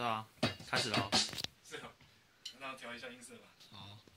啊，开始了。 是哦，那调一下音色吧。 好。